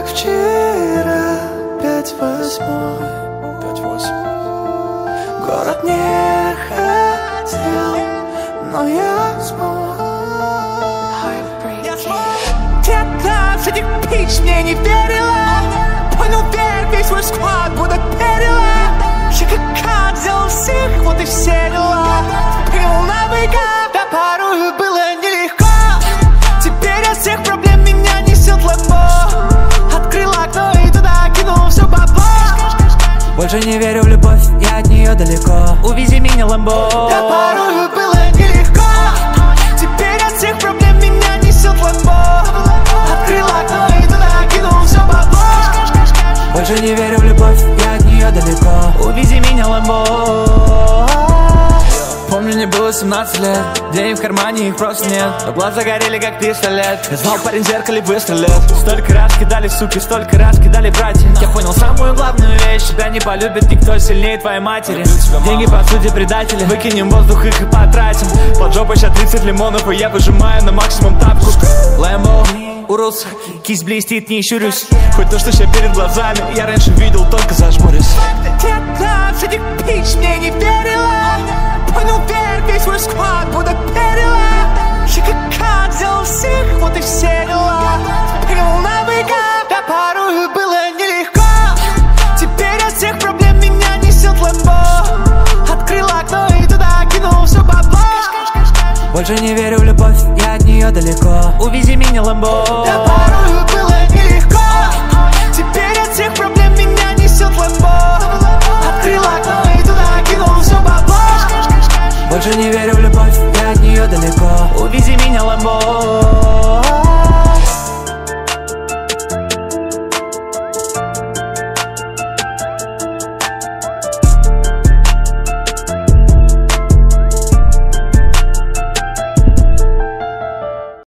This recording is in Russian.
вчера, 5:08. Город не хотел, но я смог. Детка с этих пич мне не верила. Понял, верь, весь свой склад будто перила. Я как взял всех, вот и все дела. Принял на быка, да порою было нелегко. Теперь от всех проблем меня несет ламбо. Открыл окно и туда кинул все бабло. Больше не верю в любовь, я от нее далеко. Увези меня, ламбо. Да порою было нелегко. Теперь от всех проблем меня несет ламбо. Открыл окно и туда кинул все бабло. Больше не верю в любовь, я от нее далеко. Увези меня, ламбо. Помню, мне было 17 лет, денег в кармане, их просто нет. Но глаза горели, как пистолет. Я звал, парень в зеркале выстрелит. Столько раз кидали суки, столько раз кидали братья. Я понял самую главную вещь: тебя не полюбит никто сильнее твоей матери. Деньги, по сути, предатели. Выкинем воздух, их и потратим. Под жопой сейчас 30 лимонов, и я выжимаю на максимум тапку. Лэмбо, Урус, кисть блестит, не щурюсь. Хоть то, что сейчас перед глазами, я раньше видел, только зажмурюсь. Детка с этих пич мне не верила. Понял, верь, весь свой склад будто перила. Я как взял всех, вот и все дела. Принял на быка, да порою было нелегко. Теперь от всех проблем меня несет ламбо. Открыл окно и туда кинул все бабло. Больше не верю в любовь, я от нее далеко. Увези меня, ламбо. Да порою было нелегко. Теперь от всех проблем меня несет ламбо. Открыл окно и туда кинул все бабло. Больше не верю в любовь, я от нее далеко. Увези меня, ламбо.